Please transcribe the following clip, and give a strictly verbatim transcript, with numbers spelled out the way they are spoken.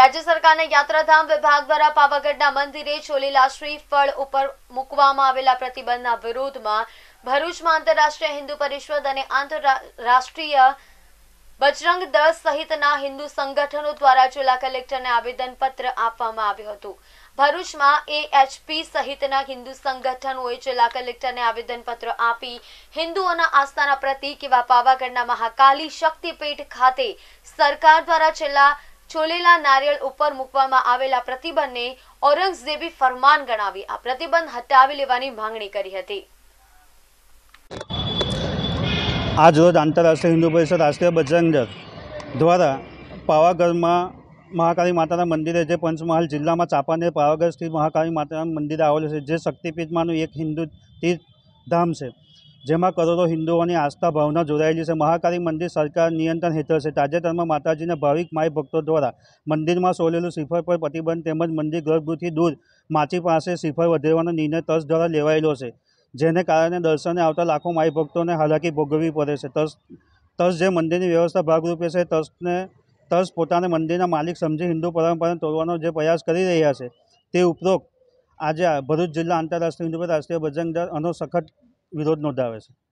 राज्य सरकारने यात्राधाम विभाग द्वारा पावागढ़ना मंदिरे छोलेला श्रीफळ उपर मूकवामां आवेला प्रतिबंधना विरोधमां भरूचमां आंतरराष्ट्रीय हिंदू परिषद अने आंतरराष्ट्रीय बजरंग दळ सहितना हिंदू संगठनों द्वारा जिल्ला कलेक्टरने आवेदनपत्र आपवामां આવ્યું હતું। भरूचमां एएचपी सहितना हिंदू संगठनोए जिल्ला कलेक्टरने आवेदनपत्र आपी हिंदुओना आस्थाना प्रतीक एवा पावागढ़ना महाकाली शक्तिपीठ खाते सरकार द्वारा छेल्ला छोलेला नारिયેળ ઉપર મૂકવામાં આવેલા પ્રતિબંધને ઔરંગઝેબી ફરમાન ગણાવી આ પ્રતિબંધ હટાવી લેવાની માંગણી કરી હતી। आज रोज आंतरराष्ट्रीय हिंदू परिषद राष्ट्रीय बजरंग दળ द्वारा पावागढ़ में महाकाली माता मंदिर जे पंचमहाल जिला में चापानेर पावागढ़ स्थित महाकाली माता मंदिर आवेलुं छे, जे शक्तिपीठ में एक हिंदू तीर्थधाम है, जेमां करोड़ों हिंदुओं की आस्था भावना जोड़ायेली है। महाकाली मंदिर सरकार नियंत्रण हेठळ है। ताजेतर में माताजी ने भाविक माई भक्तों द्वारा मंदिर में सोलेलू श्रीफळ पर प्रतिबंध तेमज मंदिर गर्भगृहथी दूर माची पासे श्रीफळ वधेरवानो निर्णय ट्रस्ट द्वारा लेवायेलो है, जेने कारणे दर्शने आवता लाखों माई भक्तों ने हालाकी भोगववी पड़े है। ट्रस्ट ट्रस्ट जे मंदिर की व्यवस्था भागरूपे है, ट्रस्टने ट्रस्ट पोताने मंदिरना मालिक समझी हिंदू परंपरा तोड़वानो जे प्रयास करी रह्या छे, ते उपरोक्त आज भरूच जिला आंतरराष्ट्रीय हिंदू राष्ट्रीय बजरंग दळ आनो सखत विरोध नोंधावे छे।